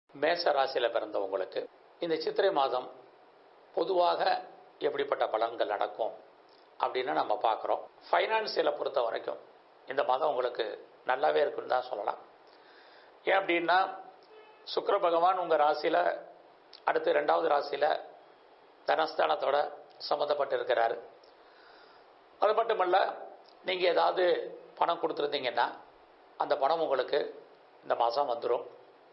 மேஷ ராசியில் பிறந்தவங்களுக்கு இந்த சித்திரை மாதம் பொதுவாக எப்படிப்பட்ட பலன்கள் நடக்கும் அப்படின்னு நம்ம பார்க்குறோம். ஃபைனான்சியலை பொறுத்த வரைக்கும் இந்த மாதம் உங்களுக்கு நல்லாவே இருக்குன்னு தான் சொல்லலாம். ஏன் அப்படின்னா சுக்கிர பகவான் உங்கள் ராசியில் அடுத்து 2வது ராசியில் தனஸ்தானத்தோட சம்மந்தப்பட்டு இருக்கிறாரு. அது மட்டுமல்ல, நீங்கள் ஏதாவது பணம் கொடுத்துருந்தீங்கன்னா அந்த பணம் உங்களுக்கு இந்த மாதம் வந்துடும்.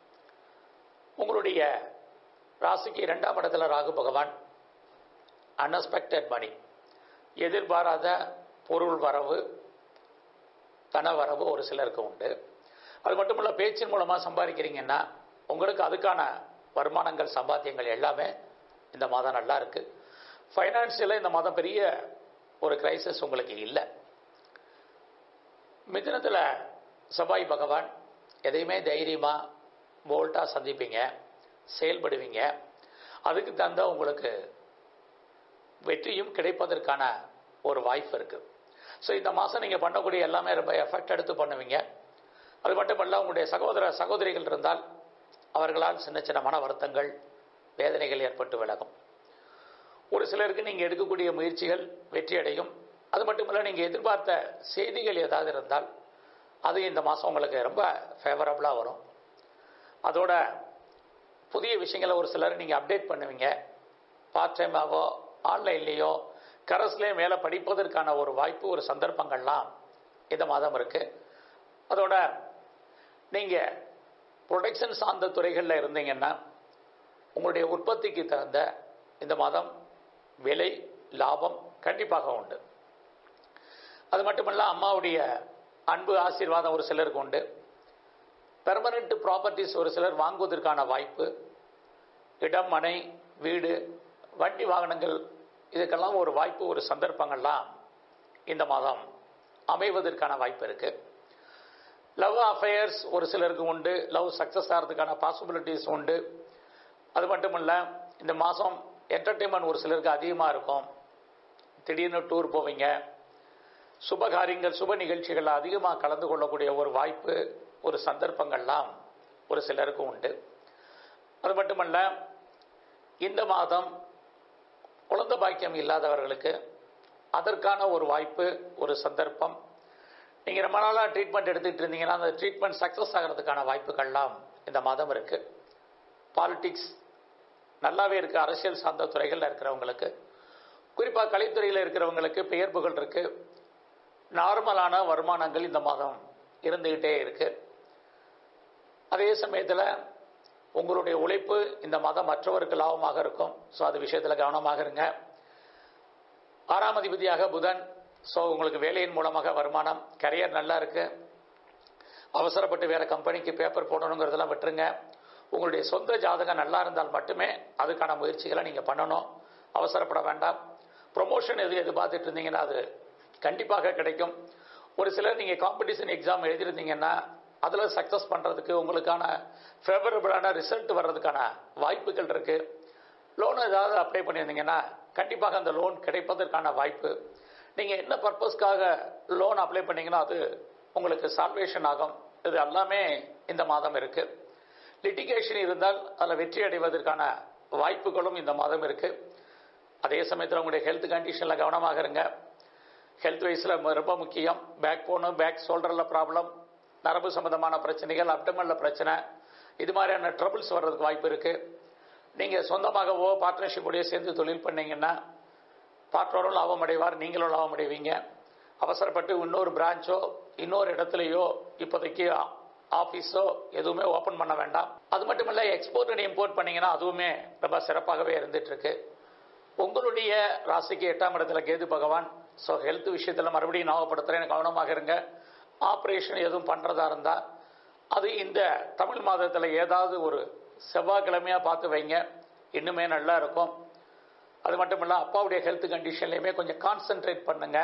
உங்களுடைய ராசிக்கு 2ஆம் இடத்துல ராகு பகவான் அன்எக்ஸ்பெக்டட் மணி, எதிர்பாராத பொருள் வரவு, தன வரவு ஒரு சிலருக்கு உண்டு. அது மட்டும் இல்லை, பேச்சின் மூலமாக சம்பாதிக்கிறீங்கன்னா உங்களுக்கு அதுக்கான வருமானங்கள் சம்பாத்தியங்கள் எல்லாமே இந்த மாதம் நல்லா இருக்கு. ஃபைனான்சியலாக இந்த மாதம் பெரிய ஒரு கிரைசிஸ் உங்களுக்கு இல்லை. மிதுனத்தில் செவ்வாய் பகவான் எதையுமே தைரியமாக போல்ட்டாக சந்திப்பீங்க, செயல்படுவீங்க. அதுக்கு தகுந்த உங்களுக்கு வெற்றியும் கிடைப்பதற்கான ஒரு வாய்ப்பு இருக்குது. ஸோ இந்த மாதம் நீங்கள் பண்ணக்கூடிய எல்லாமே ரொம்ப எஃபெக்ட் எடுத்து பண்ணுவீங்க. அது மட்டுமல்ல, உங்களுடைய சகோதரிகள் இருந்தால் அவர்களால் சின்ன சின்ன மன வருத்தங்கள், வேதனைகள் ஏற்பட்டு விலகும். ஒரு சிலருக்கு நீங்கள் எடுக்கக்கூடிய முயற்சிகள் வெற்றி அடையும். அது மட்டுமல்ல, நீங்கள் எதிர்பார்த்த செய்திகள் ஏதாவது இருந்தால் அது இந்த மாதம் உங்களுக்கு ரொம்ப ஃபேவரபுளாக வரும். அதோட புதிய விஷயங்களை ஒரு சிலர் நீங்கள் அப்டேட் பண்ணுவீங்க. பார்ட் டைமாவோ ஆன்லைன்லேயோ கரஸ்லேயே மேலே படிப்பதற்கான ஒரு வாய்ப்பு, ஒரு சந்தர்ப்பங்கள்லாம் இந்த மாதம் இருக்குது. அதோட நீங்கள் ப்ரொடக்ஷன் சார்ந்த துறைகளில் இருந்தீங்கன்னா உங்களுடைய உற்பத்திக்கு தகுந்த இந்த மாதம் விலை லாபம் கண்டிப்பாக உண்டு. அது மட்டுமல்ல, அம்மாவுடைய அன்பு ஆசீர்வாதம் ஒரு சிலருக்கு உண்டு. பெர்மனண்ட் ப்ராப்பர்ட்டிஸ் ஒரு சிலர் வாங்குவதற்கான வாய்ப்பு, இடம், மனை, வீடு, வண்டி வாகனங்கள், இதுக்கெல்லாம் ஒரு வாய்ப்பு, ஒரு சந்தர்ப்பங்கள்லாம் இந்த மாதம் அமைவதற்கான வாய்ப்பு இருக்கு. லவ் அஃபேர்ஸ் ஒரு சிலருக்கு உண்டு. லவ் சக்ஸஸ் ஆகிறதுக்கான பாசிபிலிட்டிஸ் உண்டு. அது மட்டுமல்ல, இந்த மாதம் என்டர்டெயின்மெண்ட் ஒரு சிலருக்கு அதிகமாக இருக்கும். திடீர்னு டூர் போவீங்க. சுபகாரியங்கள், சுப நிகழ்ச்சிகளில் அதிகமாக கலந்து கொள்ளக்கூடிய ஒரு வாய்ப்பு, ஒரு சந்தர்ப்பங்கள்லாம் ஒரு சிலருக்கு உண்டு. அது மட்டுமல்ல, இந்த மாதம் குழந்தை பாக்கியம் இல்லாதவர்களுக்கு அதற்கான ஒரு வாய்ப்பு, ஒரு சந்தர்ப்பம். நீங்கள் ரொம்ப நாளாக ட்ரீட்மெண்ட் எடுத்துகிட்டு இருந்தீங்கன்னா அந்த ட்ரீட்மெண்ட் சக்ஸஸ் ஆகிறதுக்கான வாய்ப்புகள்லாம் இந்த மாதம் இருக்குது. பாலிட்டிக்ஸ் நல்லாவே இருக்குது. அரசியல் சார்ந்த துறைகளில் இருக்கிறவங்களுக்கு, குறிப்பாக கலைத்துறையில் இருக்கிறவங்களுக்கு பெயர் புகழ் இருக்குது. நார்மலான வருமானங்கள் இந்த மாதம் இருந்துக்கிட்டே இருக்குது. அதே சமயத்தில் உங்களுடைய உழைப்பு இந்த மாதம் மற்றவருக்கு லாபமாக இருக்கும். ஸோ அது விஷயத்தில் கவனமாக இருங்க. 6ஆம் அதிபதியாக புதன். ஸோ உங்களுக்கு வேலையின் மூலமாக வருமானம், கரியர் நல்லா இருக்கு. அவசரப்பட்டு வேற கம்பெனிக்கு பேப்பர் போடணுங்கிறதெல்லாம் விட்டுருங்க. உங்களுடைய சொந்த ஜாதகம் நல்லா இருந்தால் மட்டுமே அதுக்கான முயற்சிகளை நீங்கள் பண்ணணும். அவசரப்பட வேண்டாம். ப்ரொமோஷன் எதிர்பார்த்துட்டு இருந்தீங்கன்னா அது கண்டிப்பாக கிடைக்கும். ஒரு சிலர் நீங்கள் காம்படிஷன் எக்ஸாம் எழுதியிருந்தீங்கன்னா அதில் சக்ஸஸ் பண்ணுறதுக்கு உங்களுக்கான ஃபேவரபுளான ரிசல்ட் வர்றதுக்கான வாய்ப்புகள் இருக்குது. லோன் ஏதாவது அப்ளை பண்ணியிருந்தீங்கன்னா கண்டிப்பாக அந்த லோன் கிடைப்பதற்கான வாய்ப்பு. நீங்கள் என்ன பர்பஸ்க்காக லோன் அப்ளை பண்ணீங்கன்னா அது உங்களுக்கு சால்வேஷன் ஆகும். இது எல்லாமே இந்த மாதம் இருக்குது. லிட்டிகேஷன் இருந்தால் அதில் வெற்றி அடைவதற்கான வாய்ப்புகளும் இந்த மாதம் இருக்குது. அதே சமயத்தில் உங்களுடைய ஹெல்த் கண்டிஷனில் கவனமாக இருங்க. ஹெல்த் வைஸில் ரொம்ப முக்கியம். பேக் போனு, பேக் ஷோல்டரில் ப்ராப்ளம், நரம்பு சம்பந்தமான பிரச்சனைகள், அப்டமனில் பிரச்சனை, இது மாதிரியான ட்ரபிள்ஸ் வர்றதுக்கு வாய்ப்பு இருக்குது. நீங்கள் சொந்தமாகவோ பார்ட்னர்ஷிப்போடையோ சேர்ந்து தொழில் பண்ணீங்கன்னா பார்ட்னரும் லாபம் அடைவார், நீங்களும் லாபம் அடைவீங்க. அவசரப்பட்டு இன்னொரு பிரான்ச்சோ இன்னொரு இடத்துலையோ இப்போதைக்கு ஆஃபீஸோ எதுவுமே ஓப்பன் பண்ண வேண்டாம். அது மட்டும் இல்லை, எக்ஸ்போர்ட் அண்ட் இம்போர்ட் பண்ணிங்கன்னா அதுவுமே ரொம்ப சிறப்பாகவே இருந்துட்டு இருக்கு. உங்களுடைய ராசிக்கு 8ஆம் இடத்துல கேது பகவான். ஸோ ஹெல்த் விஷயத்தில் மறுபடியும் ஞாபகப்படுத்துகிறேன், கவனமாக இருங்க. ஆப்ரேஷன் எதுவும் பண்ணுறதா இருந்தால் அது இந்த தமிழ் மாதத்தில் ஏதாவது ஒரு செவ்வாய்க்கிழமையாக பார்த்து வைங்க, இன்னுமே நல்லா இருக்கும். அது மட்டும் இல்லை, அப்பாவுடைய ஹெல்த் கண்டிஷன்லையுமே கொஞ்சம் கான்சென்ட்ரேட் பண்ணுங்க.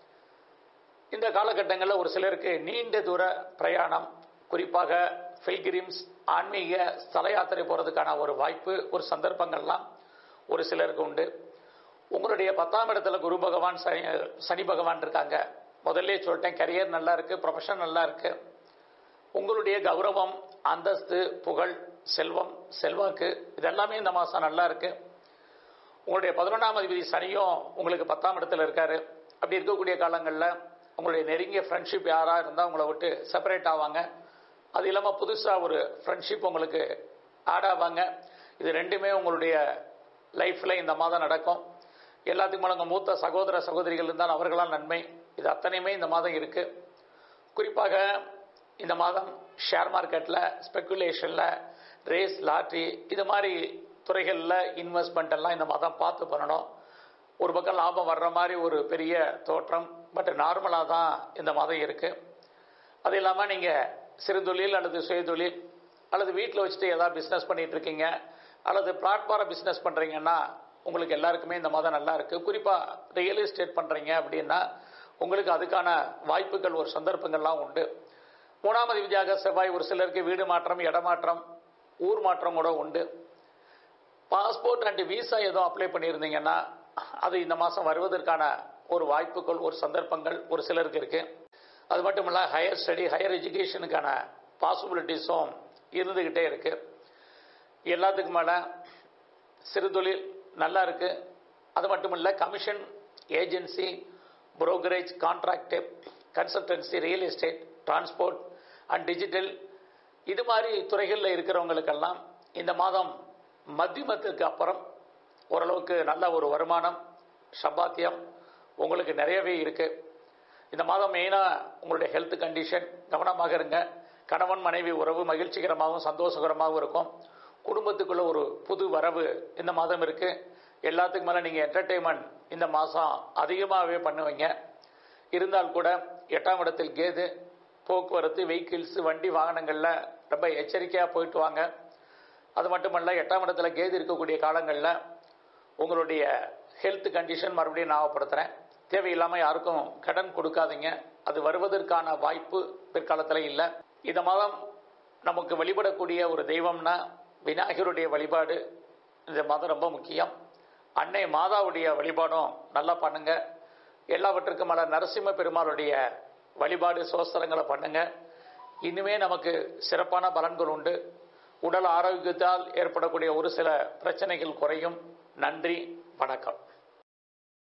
இந்த காலகட்டங்களில் ஒரு சிலருக்கு நீண்ட தூர பிரயாணம், குறிப்பாக பில்கிரிம்ஸ், ஆன்மீக ஸ்தல யாத்திரை போகிறதுக்கான ஒரு வாய்ப்பு, ஒரு சந்தர்ப்பங்கள்லாம் ஒரு சிலருக்கு உண்டு. உங்களுடைய 10ஆம் இடத்துல குரு பகவான், சனி பகவான் இருக்காங்க. முதல்ல சொல்லிட்டேன், கரியர் நல்லா இருக்குது, ப்ரொஃபஷன் நல்லா இருக்குது. உங்களுடைய கௌரவம், அந்தஸ்து, புகழ் செல்வம், செல்வாக்கு இதெல்லாமே இந்த மாதம் நல்லா இருக்குது. உங்களுடைய 11ஆம் அதிபதி சனியும் உங்களுக்கு 10ஆம் இடத்துல இருக்கார். அப்படி இருக்கக்கூடிய காலங்களில் உங்களுடைய நெருங்கிய ஃப்ரெண்ட்ஷிப் யாராக இருந்தால் உங்களை விட்டு செப்பரேட் ஆவாங்க. அது இல்லாமல் புதுசாக ஒரு ஃப்ரெண்ட்ஷிப் உங்களுக்கு ஆட் ஆவாங்க. இது ரெண்டுமே உங்களுடைய லைஃப்பில் இந்த மாதம் நடக்கும். எல்லாத்துக்கும் மேலே உங்கள் மூத்த சகோதர சகோதரிகள் இருந்தால் அவர்களால் நன்மை. இது அத்தனையுமே இந்த மாதம் இருக்குது. குறிப்பாக இந்த மாதம் ஷேர் மார்க்கெட்டில், ஸ்பெக்குலேஷனில், ரேஸ், லாட்ரி இது மாதிரி துறைகளில் இன்வெஸ்ட்மெண்ட் எல்லாம் இந்த மாதம் பார்த்து பண்ணணும். ஒரு பக்கம் லாபம் வர்ற மாதிரி ஒரு பெரிய தோற்றம், பட் நார்மலாக தான் இந்த மாதம் இருக்குது. அது இல்லாமல் நீங்கள் சிறு தொழில் அல்லது சுயதொழில் அல்லது வீட்டில் வச்சுட்டு ஏதாவது பிஸ்னஸ் பண்ணிகிட்டு இருக்கீங்க அல்லது பிளாட்ஃபார்ம் பிஸ்னஸ் பண்ணுறீங்கன்னா உங்களுக்கு எல்லாருக்குமே இந்த மாதம் நல்லா இருக்குது. குறிப்பாக ரியல் எஸ்டேட் பண்ணுறீங்க அப்படின்னா உங்களுக்கு அதுக்கான வாய்ப்புகள், ஒரு சந்தர்ப்பங்கள்லாம் உண்டு. 3ஆம் அதிபதியாக செவ்வாய் ஒரு சிலருக்கு வீடு மாற்றம், இடமாற்றம், ஊர் மாற்றம் கூட உண்டு. பாஸ்போர்ட் அண்ட் விசா எதுவும் அப்ளை பண்ணியிருந்தீங்கன்னா அது இந்த மாதம் வருவதற்கான ஒரு வாய்ப்புகள், ஒரு சந்தர்ப்பங்கள் ஒரு சிலருக்கு இருக்குது. அது மட்டும் இல்லை, ஹையர் ஸ்டடி, ஹையர் எஜுகேஷனுக்கான பாசிபிலிட்டிஸும் இருந்துக்கிட்டே இருக்குது. எல்லாத்துக்கும் மேலே சிறு தொழில் நல்லா இருக்குது. அது மட்டும் இல்லை, commission, agency, brokerage, contract, consultancy, real estate, transport and digital இது மாதிரி துறைகளில் இருக்கிறவங்களுக்கெல்லாம் இந்த மாதம் மத்தியமத்திற்கு அப்புறம் ஓரளவுக்கு நல்ல ஒரு வருமானம், சம்பாத்தியம் உங்களுக்கு நிறையவே இருக்குது. இந்த மாதம் மெயினாக உங்களுடைய ஹெல்த் கண்டிஷன் கவனமாக இருங்க. கணவன் மனைவி உறவு மகிழ்ச்சிகரமாகவும் சந்தோஷகரமாகவும் இருக்கும். குடும்பத்துக்குள்ள ஒரு புது வரவு இந்த மாதம் இருக்குது. எல்லாத்துக்கு மேலே நீங்கள் என்டர்டெயின்மெண்ட் இந்த மாதம் அதிகமாகவே பண்ணுவீங்க. இருந்தால் கூட 8ஆம் இடத்தில் கேது, போக்குவரத்து, வெஹிக்கிள்ஸு, வண்டி வாகனங்களில் ரொம்ப எச்சரிக்கையாக போயிட்டு வாங்க. அது மட்டுமல்ல, 8ஆம் இடத்துல கேது இருக்கக்கூடிய காலங்களில் உங்களுடைய ஹெல்த் கண்டிஷன் மறுபடியும் ஞாபகப்படுத்துகிறேன். தேவையில்லாமல் யாருக்கும் கடன் கொடுக்காதீங்க. அது வருவதற்கான வாய்ப்பு பிற்காலத்தில் இல்லை. இந்த மாதம் நமக்கு வழிபடக்கூடிய ஒரு தெய்வம்னா விநாயகருடைய வழிபாடு இந்த மாதம் ரொம்ப முக்கியம். அன்னை மாதாவுடைய வழிபாடும் நல்லா பண்ணுங்க. எல்லாவற்றுக்கும் மேலே நரசிம்ம பெருமாளுடைய வழிபாடு, சோஸ்திரங்களை பண்ணுங்க. இன்னுமே நமக்கு சிறப்பான பலன்கள் உண்டு. உடல் ஆரோக்கியத்தால் ஏற்படக்கூடிய ஒரு சில பிரச்சனைகள் குறையும். நன்றி, வணக்கம்.